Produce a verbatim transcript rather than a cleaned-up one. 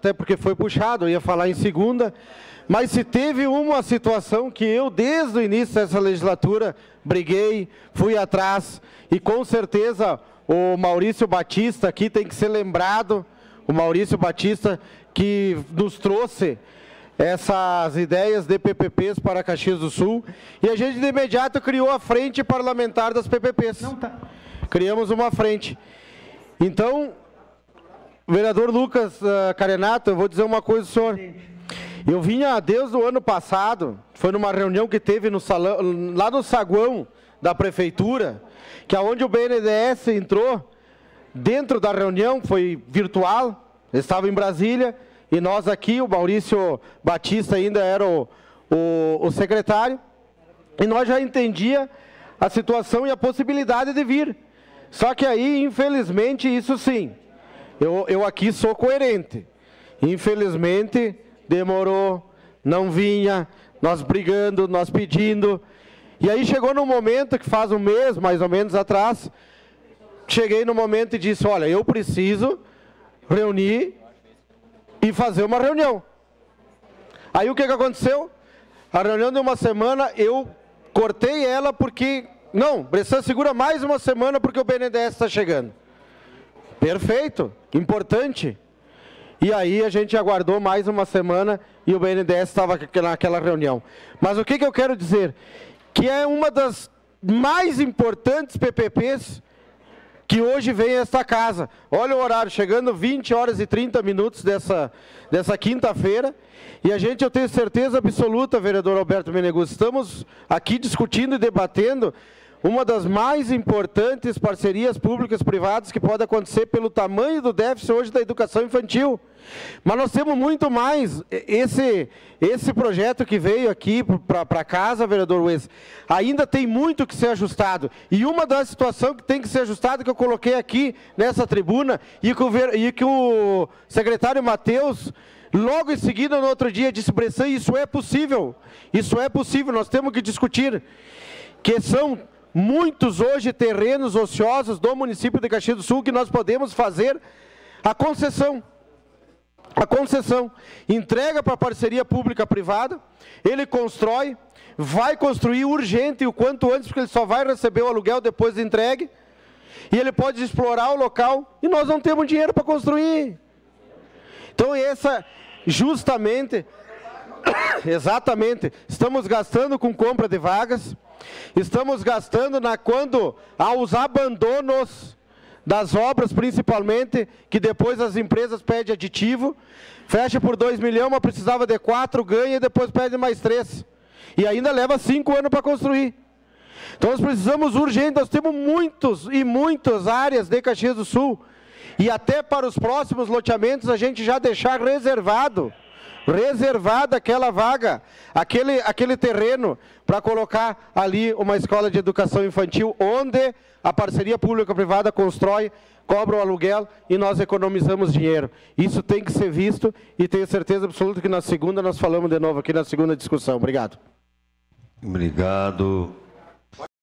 até porque foi puxado, eu ia falar em segunda, mas se teve uma situação que eu, desde o início dessa legislatura, briguei, fui atrás, e com certeza o Maurício Batista aqui tem que ser lembrado, o Maurício Batista que nos trouxe essas ideias de P P Ps para Caxias do Sul, e a gente de imediato criou a frente parlamentar das P P Ps. Não tá. Criamos uma frente. Então, vereador Lucas uh, Carenato, eu vou dizer uma coisa, senhor. Eu vinha desde o ano passado, foi numa reunião que teve no salão, lá no saguão da prefeitura, que aonde o B N D E S entrou dentro da reunião, foi virtual, estava em Brasília, e nós aqui, o Maurício Batista ainda era o, o, o secretário, e nós já entendia a situação e a possibilidade de vir. Só que aí, infelizmente, isso sim, eu, eu aqui sou coerente. Infelizmente, demorou, não vinha, nós brigando, nós pedindo. E aí chegou no momento, que faz um mês, mais ou menos, atrás, cheguei no momento e disse, olha, eu preciso reunir e fazer uma reunião. Aí o que, que aconteceu? A reunião de uma semana, eu cortei ela porque... Não, Bressan segura mais uma semana porque o B N D E S está chegando. Perfeito, importante. E aí a gente aguardou mais uma semana e o B N D E S estava naquela reunião. Mas o que, que eu quero dizer? Que é uma das mais importantes P P Ps que hoje vem a esta casa. Olha o horário, chegando vinte horas e trinta minutos dessa, dessa quinta-feira. E a gente, eu tenho certeza absoluta, vereador Alberto Meneguzzi, estamos aqui discutindo e debatendo uma das mais importantes parcerias públicas-privadas que pode acontecer pelo tamanho do déficit hoje da educação infantil. Mas nós temos muito mais. Esse, esse projeto que veio aqui para casa, vereador Wes, ainda tem muito que ser ajustado. E uma das situações que tem que ser ajustada, que eu coloquei aqui nessa tribuna, e que o, e que o secretário Matheus, logo em seguida, no outro dia, disse, Bressan, isso é possível. Isso é possível, nós temos que discutir. Que são muitos hoje terrenos ociosos do município de Caxias do Sul que nós podemos fazer a concessão. A concessão. Entrega para a parceria pública-privada, ele constrói, vai construir urgente o quanto antes, porque ele só vai receber o aluguel depois de entregue, e ele pode explorar o local, e nós não temos dinheiro para construir. Então essa, justamente, exatamente, estamos gastando com compra de vagas, estamos gastando na, quando, aos abandonos das obras, principalmente, que depois as empresas pedem aditivo, fecha por dois milhões, mas precisava de quatro, ganha e depois pede mais três. E ainda leva cinco anos para construir. Então nós precisamos urgente, nós temos muitos e muitas áreas de Caxias do Sul, e até para os próximos loteamentos a gente já deixar reservado, reservada aquela vaga, aquele, aquele terreno, para colocar ali uma escola de educação infantil, onde a parceria pública-privada constrói, cobra o aluguel e nós economizamos dinheiro. Isso tem que ser visto e tenho certeza absoluta que na segunda nós falamos de novo aqui na segunda discussão. Obrigado. Obrigado.